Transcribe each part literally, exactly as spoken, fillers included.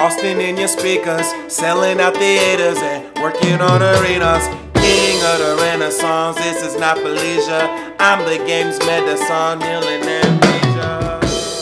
Austin in your speakers, selling out theaters and working on arenas. King of the Renaissance, this is not for leisure. I'm the game's medicine, healing amnesia.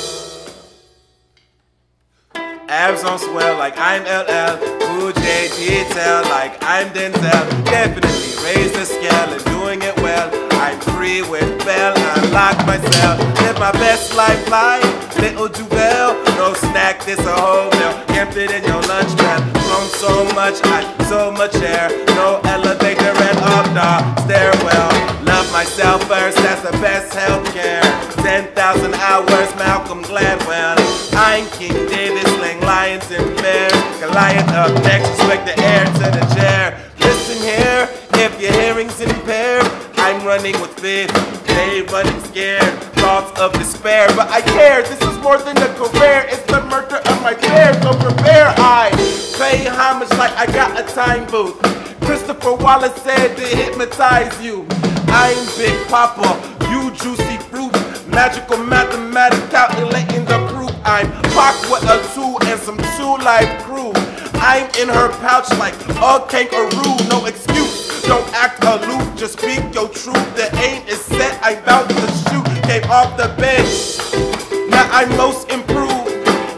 Abs on swell like I'm L L. Cool J detail like I'm Denzel. Definitely raise the scale and doing it well. I'm free with Bell, unlock myself. Live my best life like little Juvel. No snack, this a whole meal. Emptied in your lunch bag. Grown so much, I so much air. No elevator and up the stairwell. Love myself first, that's the best healthcare. ten thousand hours, Malcolm Gladwell. I'm King David, sling lions and bears. Goliath up next, swag the air to the chair. Listen here, if your hearing's impaired, I'm running with fear, they running scared. Thoughts of despair, but I care. This is more than a career, it's the murder of my fear. So prepare, I pay homage like I got a time booth. Christopher Wallace said to hypnotize you. I'm Big Papa, you juicy fruit. Magical mathematics calculating the proof. I'm Pac with a two and some two life crew. I'm in her pouch like a kangaroo. No excuse, don't act aloof, just speak your truth. The aim is set, I'm about to shoot. Came off the bench, now I'm most improved.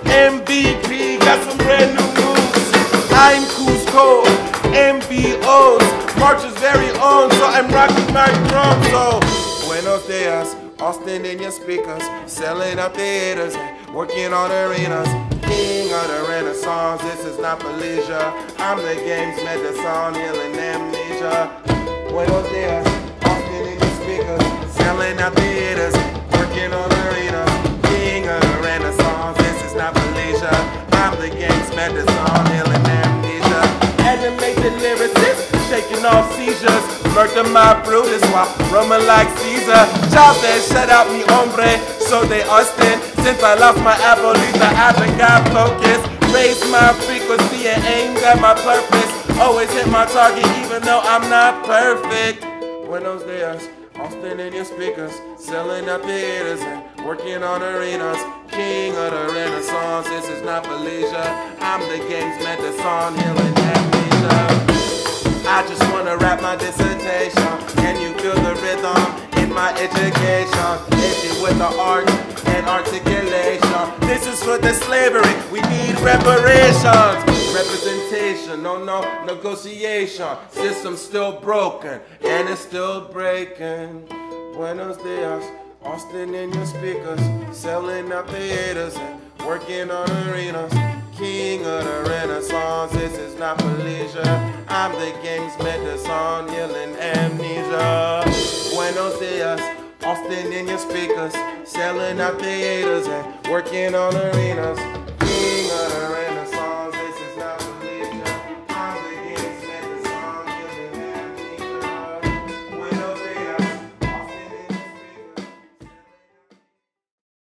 M V P, got some brand new moves. I'm Cusco, M B Os, March's very own, so I'm rocking my drum. So, buenos dias, Austin in your speakers, selling out theaters, working on arenas. King of the Renaissance, this is not for leisure. I'm the game's medicine, healing amnesia. Buenos dias, Austin in your speakers, selling out theaters, working on arenas. King of the Renaissance, this is not for leisure. I'm the game's medicine, healing amnesia. Animated lyricist, shaking off seizures. Murder my Brutus while roaming like Caesar. Chavez, shut out me hombre, so they Austin. Since I lost my abuelita, I've been got focused. Raise my frequency and aimed at my purpose. Always hit my target even though I'm not perfect. Buenos dias, Austin in your speakers, selling out theaters and working on arenas. King of the Renaissance, this is not for leisure. I'm the game's medicine, healing amnesia. I just wanna rap my dissertation. Can you feel the rhythm in my education? Issue with the art and articulation. This is for the slavery, we need reparations. Representation, no, no, negotiation. System still broken, and it's still breaking. Buenos dias, Austin in your speakers, selling out theaters and working on arenas. King of the Renaissance, this is not for leisure. I'm the game's medicine, healing amnesia. Buenos dias, Austin in your speakers, selling out theaters and working on arenas.